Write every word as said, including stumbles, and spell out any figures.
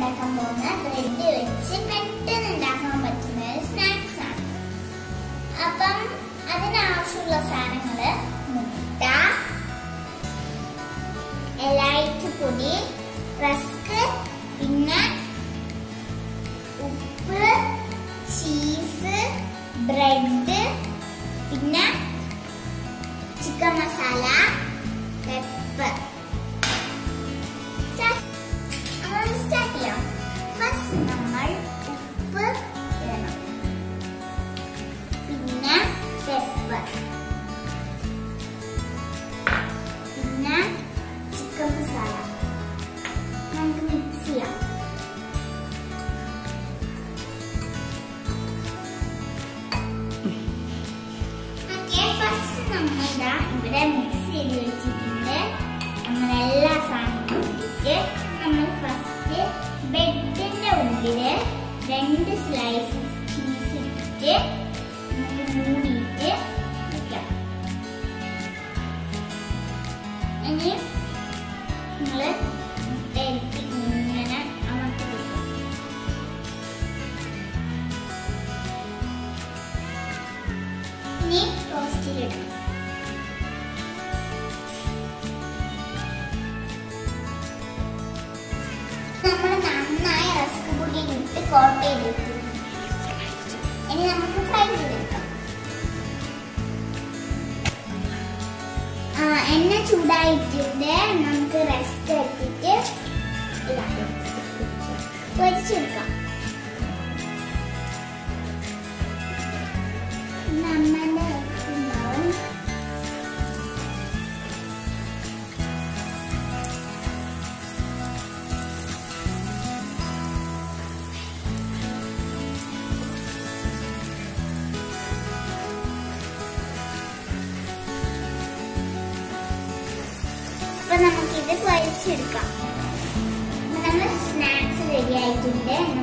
ഉണ്ടാക്കാൻ പോകുന്ന ബ്രെഡ് വെച്ച് പെട്ടെന്ന് ഉണ്ടാക്കാൻ പറ്റുന്ന ഒരു സ്നാക്സ് ആണ്. അപ്പം അതിനാവശ്യമുള്ള സാധനങ്ങള് മുട്ട, എലൈറ്റ് പൊടി, റസ്ക്, പിന്നെ ഉപ്പ്, ചീസ്, ബ്രെഡ്, പിന്നെ ചിക്കൻ മസാല, പെപ്പർ. സ്റ്റാർട്ട് ചെയ്യാം. ഫസ്റ്റ് നമ്മൾ ഉപ്പ് ഇടണം, പിന്നെ പെപ്പർ, പിന്നെ ചിക്കൻ മസാല. നമുക്ക് മിക്സ് ചെയ്യാം. ഫസ്റ്റ് നമ്മൾ ഇതാ ഇവിടെ മിക്സ് ചെയ്ത് വെച്ചിട്ടുണ്ട്. നമ്മളെല്ലാ സാധനങ്ങളും ഇട്ടിട്ട് നമ്മൾ ഫസ്റ്റ് ബ്രെഡിന്റെ ഉള്ളില് രണ്ട് സ്ലൈസ് ചീസ് ഇട്ടിട്ട് നമുക്ക് മൂടിയിട്ട് വെക്കാം. ഇനി നമ്മള് മുട്ടയിട്ട് ഇങ്ങനെ അമർത്തി വെക്കാം. ഇനി ടോസ്റ്റിലിടണം. നമ്മൾ നന്നായി റസ്ക് പൊടി ഇട്ട് കോട്ട് ചെയ്തെടുത്തു. ഇനി നമുക്ക് ഫ്രൈ ചെയ്തെടുക്കാം. എണ്ണ ചൂടായിട്ടുണ്ട്. നമുക്ക് റസ്ക് ഇട്ടിട്ട് ഇടാം, പൊരിച്ചെടുക്കാം. നമ്മളുടെ ഉണ്ടാവും. അപ്പൊ നമുക്കിത് പൊരിച്ചെടുക്കാം. നമ്മൾ സ്നാക്സ് റെഡി ആയിട്ടുണ്ട്.